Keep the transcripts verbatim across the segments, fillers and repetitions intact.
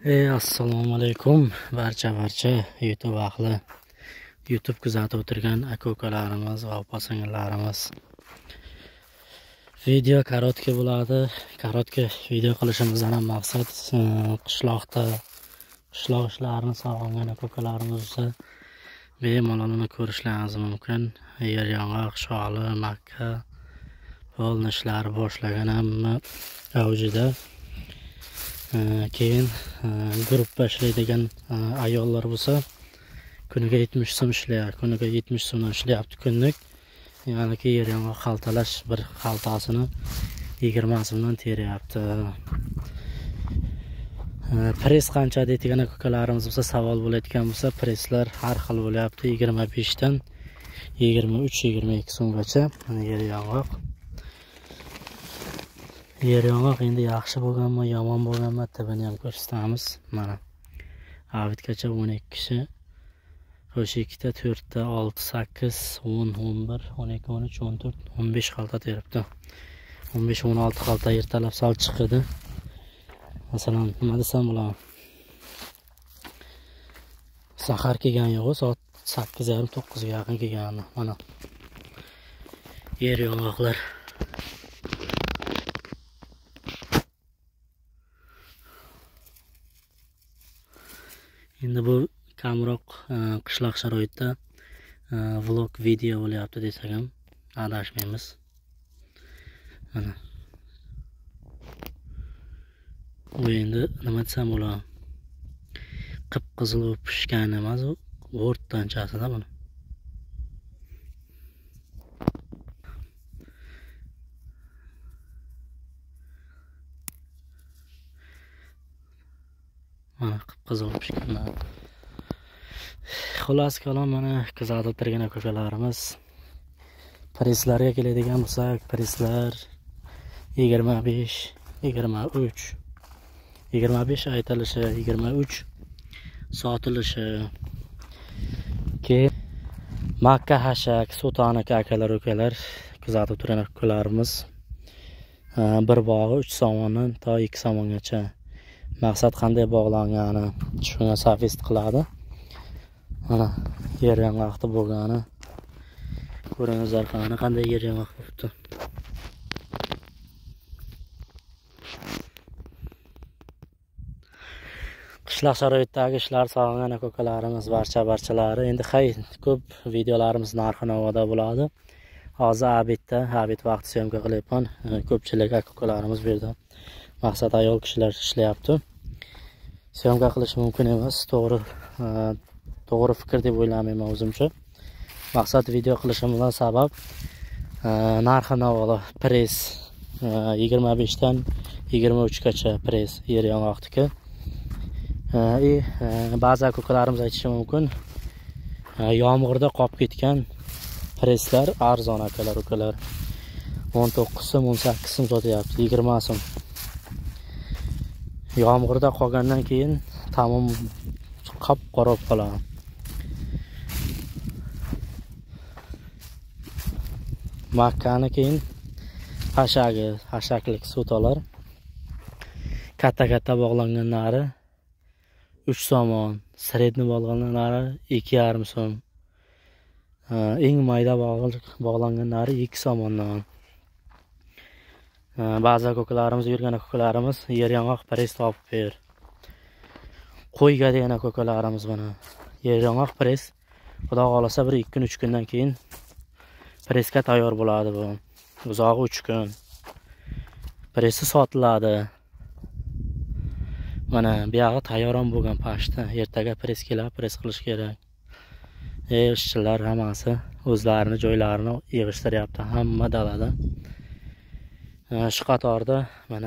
Ey assalomu alaykum barcha barcha YouTube ahli, YouTube kuzatib o'tirgan aka-ukalarimiz va opa-singillarimiz. Video korotka bo'ladi. Korotka video qilishimizdan ham maqsad qishloqda qishloq ishlarini sog'ingan aka-ukalarimiz esa bemalol uni ko'rishlaringiz mumkin. Yer yong'oq, sholi, makka polni ishlari boshlagan hamma avjida. Keyin gruppa ishlaydigan ayollar bo'lsa kuniga yetmish so'm ishlayapti, kuniga yetmish so'mdan ishlayapti kunlik. Ya'ni ki yer yong'oq xaltalash bir xaltasini yigirma so'mdan teryapti. Pres qancha deydigan aka-ukalarimiz bo'lsa savol bo'layotgan bo'lsa, preslar har xil bo'lyapti. yigirma besh dan yigirma uch yigirma ikki so'mgacha yer yong'oq. Yer yong'oq endi yaxshi bo'lganmi, yomon bo'lganmi tabini ham ko'rsatamiz. Mana avitgacha o'n ikki kishi, o'sha ikkita, to'rtta, olti, sakkiz, o'n, o'n bir, o'n ikki, o'n uch, o'n to'rt, o'n besh xalta teribdi. o'n besh o'n olti xalta ertalab sal chiqdi. Masalan, nima desam bo'lar? Sahar kelgan yo'q, soat sakkiz yarim to'qqizga yaqin kelgan. Mana yer yong'oqlar. Endi bu kamroq qishloq sharoitda vlog video bo'lyapti desak ham adashmaymiz. Mana bu endi nima desam bo'lar? Qip-qizil pishgan emas, u o'rtanchasida buni. Mana qip-qizil pishgan. Xullas kalom, mana kuzatib o'tirgan aka-ukalarimiz. Preslarga keladigan bo'lsak, preslar yigirma besh, yigirma uch, yigirma besh aytilishi, yigirma uch sotilishi. Keyin makka hashak, so'tanaka akalar ukalar kuzatib turgan aka-ukalarimiz. Bir bog'i uch so'mdan to ikki so'mgacha. Maqsad qanday bog'langani shunga safist qiladi. Mana yer yong'oqda bo'lgani ko'ringizlar, qani qanday yer yong'oq bo'libdi. Qishloq sharoitdagi ishlar sog'ingan aka-ukalarimiz barcha barchalari. Endi hay ko'p videolarimiz narxi navoda bo'ladi. Hozir abitda, abit vaqti syomka qilyapman. Ko'pchilik aka-ukalarimiz bu yerda maqsad ayol kishilar ishlayapti. Syomka qilish mumkin emas, to'g'ri to'g'ri fikr deb o'ylamayman o'zimcha. Maqsad video qilishimdan sabab narxi navoda pres yigirma besh dan yigirma uch gacha pres yer yong'oqniki. E ba'zi aka-ukalarimiz aytishi mumkin, yomg'irda qolib ketgan preslar arzon akalar ukalar. o'n to'qqiz so'm, o'n sakkiz so'm sotyapti, yigirma so'm. Yomg'irda qolgandan keyin tamom qop qora qoladi. Makkani keyin hashagi, hashaklik so'talar katta-katta bog'langanlari uch so'mon, sredni bog'langanlari ikki yarim so'm. Eng mayda bog'langanlari ikki so'mondan. Ba'zi aka-ukalarimiz, yurgan aka-ukalarimiz yer yong'oq pres topib ber. Qo'yga degan aka-ukalarimiz buni. Yer yong'oq pres xudo xolasa bir ikki kun uch kundan keyin presga tayyor bo'ladi bu. Uzog'i uch kun. Presi sotiladi. Mana bu yog'i tayyor ham bo'lgan pashta. Ertaga pres kelib, pres qilish kerak. Ey ishchilar hammasi o'zlarini joylarini yig'ishtiryapti, hamma dalada. Shu qatorda mana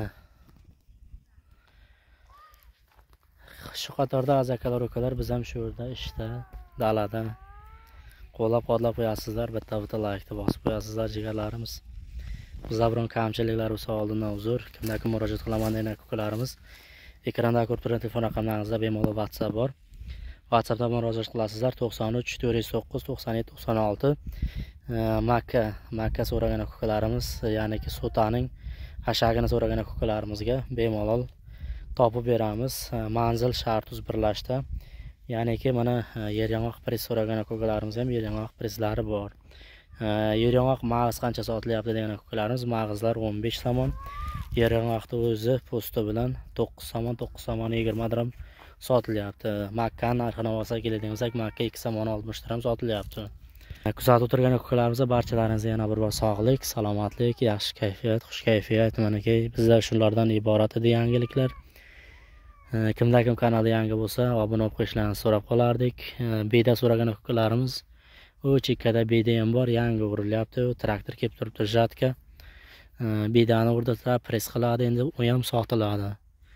shu qatorda azakalar ukalar biz ham shu yerda ishda dalada qo'llab-quvvatlab qo'yasizlar, bitta-bitta laykni bosib qo'yasizlar jigarlarimiz. Bizda biron kamchiliklar bo'lsa oldindan uzr. Kimlarga murojaat qilaman degan aka-ukalarimiz, ekranda ko'rib turgan telefon raqamlaringizda bemalol WhatsApp bor. WhatsAppdan murojaat qilasizlar to'qson uch to'rt yuz to'qqiz to'qson yetti to'qson olti. Makka, makka so'ragan aka-ukalarimiz, ya'ni ki so'taning hashagini so'ragan aka-ukalarimizga bemalol topib beramiz. Manzil shart uz birlashdi. Ya'niki mana yer yong'oq press so'ragan ko'kalarimiz ham yer yong'oq presslari bor. Yer yong'oq mag'iz qancha sotilyapti degan ko'kalarimiz, mag'izlar o'n besh somon. Yer yong'oqni o'zi po'sti bilan to'qqiz somon, to'qqiz somon yigirma dirham sotilyapti. Makka narxini olsak keladigan bo'lsak, makka ikki somon oltmish dirham sotilyapti. Kuzatib o'tirgan ko'kalarimizga barchalaringizga yana bir bor sog'lik, salomatlik, yaxshi kayfiyat, xush kayfiyat. Manaki bizlar shulardan iborat edi yangiliklar. Kimda kim kanalda yangi bo'lsa, obuna bo'lib qo'yishlarini so'rab qolardik. Beda so'ragan ko'kalarimiz, u chekkada beda ham bor, yangi urilyapti. Traktor kelib turibdi, jatka. Bedani o'rnatib press qiladi, endi u ham sotiladi.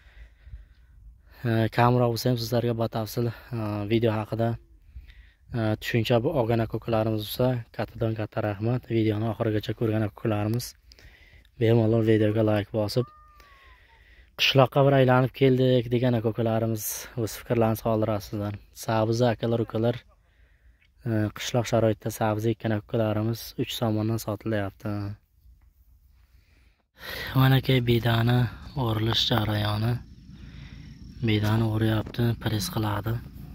Kamera bo'lsa ham sizlarga batafsil video haqida tushuncha olgan ko'kalarimiz bo'lsa, kattadan katta rahmat. Videoni oxirigacha ko'rgan ko'kalarimiz bemalol videoga like bosib, qishloqqa bir aylanib keldik degan ko'kalarimiz o'z fikrlaringizni qoldirasizlar. Sabzi akalar ukalar, qishloq sharoitda sabzi ekkan ko'kalarimiz uch somondan sotilyapti. Manaki bedani o'rilish jarayoni. Bedani o'rayapti, press qiladi.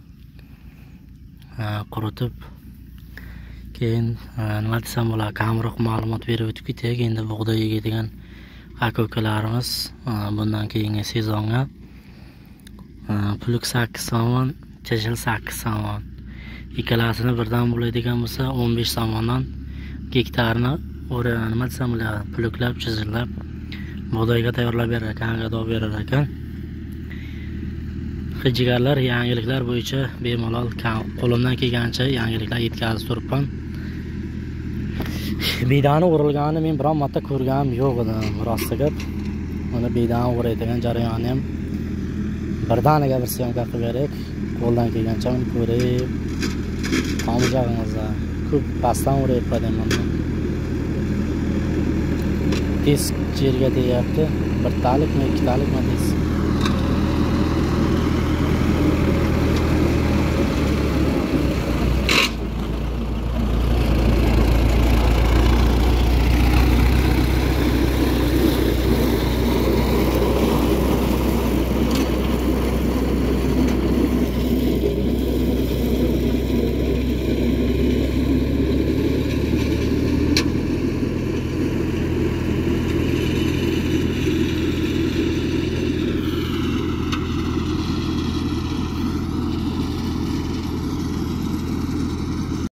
Quritib keyin nima desam bo'lar, kamroq ma'lumot berib o'tib ketaylik. Endi bug'doy yeydigan aka-ukalarimiz bundan keyingi sezonga puluk sakkiz somon, chajil sakkiz somon. Ikkalasini birdan bo'ladigan bo'lsa o'n besh somondan gektarni o'ra nima desam bo'lar, puluklab, chizillab bug'doyga tayyorlab berar ekan, gado berar ekan. Jigarlar, yangiliklar bo'yicha bemalol qo'limdan kelgancha yangiliklar yetkazib turibman. Bedani o'rilganini men biron marta ko'rganim yo'q edi, rosti gap. Mana bedani o'raydigan jarayonni ham birdaniga bir syomka qilib berdik. Qo'ldan kelgancha uni ko'rib, tomjag'imizda ko'p pastdan o'rayib qo'ydim. Tez yerga deyapti. Bir talik mi, ikki talik mi deysiz?